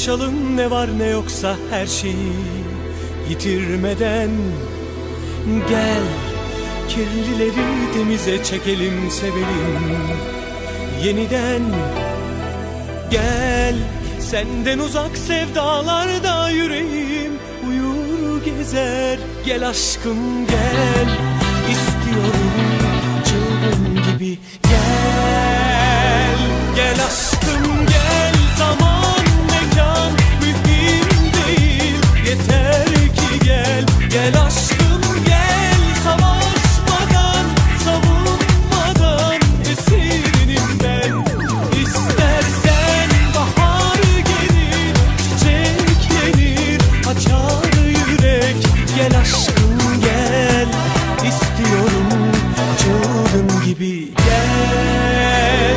Paylaşalım ne var ne yoksa her şeyi yitirmeden. Gel kirlileri temize çekelim, sevelim yeniden. Gel senden uzak sevdalarda yüreğim uyur gezer. Gel aşkım gel, istiyorum çılgın gibi. Gel, gel aşkım gel. Zaman mekan mühim değil, yeter ki gel. Gel aşkım gel, savaşmadan savunmadan esirinim ben. İstersen bahar gelir, çiçeklenir, açar yürek. Gel aşkım gel, istiyorum çılgın gibi. Gel.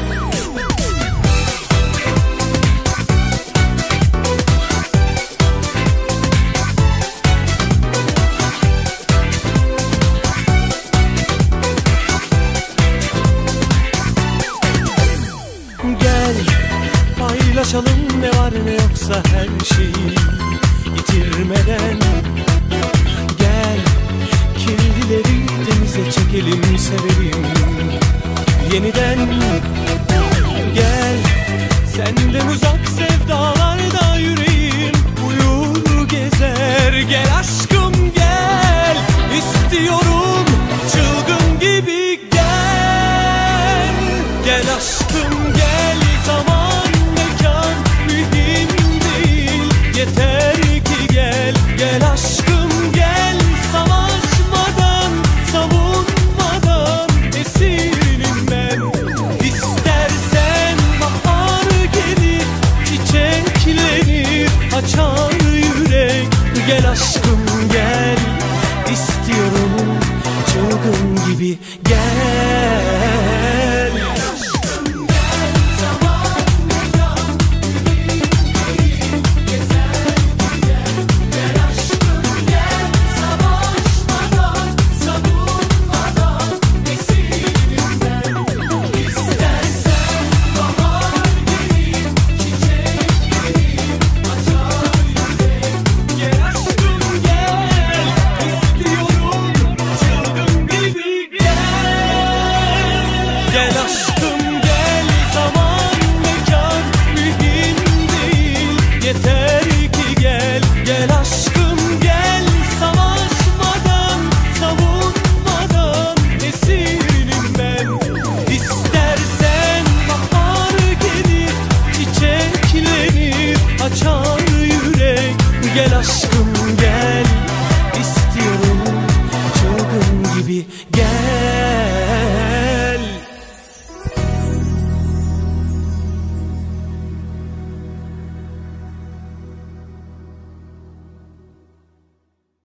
Gel paylaşalım ne var ne yoksa her şeyi yitirmeden. Gel kirlileri temize çekelim, sevelim yeniden. Gel senden uzak sevdalarda yüreğim uyur gezer. Gel aşkım gel, istiyorum çılgın gibi. Gel, gel aşkım gel. Zaman mekan mühim değil, yeter ki gel. Gel aşkım gel, savaşmadan savunmadan esirinim ben. İstersen bahar gelir, çiçeklenir, açar yürek. Gel aşkım gel, istiyorum çılgın gibi. Gel. Gel aşkım gel, zaman mekan mühim değil, yeter ki gel. Gel aşkım